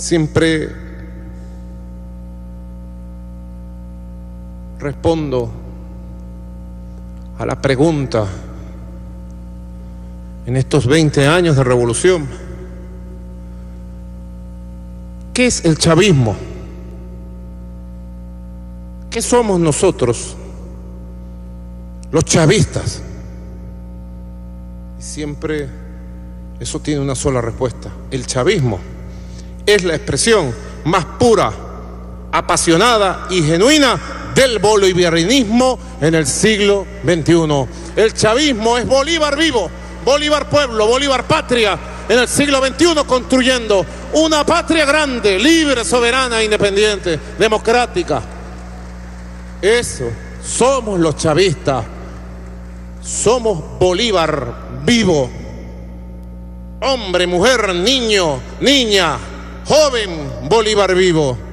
Siempre respondo a la pregunta en estos 20 años de revolución: ¿qué es el chavismo? ¿Qué somos nosotros, los chavistas? Y siempre eso tiene una sola respuesta: el chavismo es la expresión más pura, apasionada y genuina del bolivarianismo en el siglo XXI. El chavismo es Bolívar vivo, Bolívar pueblo, Bolívar patria en el siglo XXI, construyendo una patria grande, libre, soberana, independiente, democrática. Eso, somos los chavistas, somos Bolívar vivo, hombre, mujer, niño, niña, joven Bolívar vivo.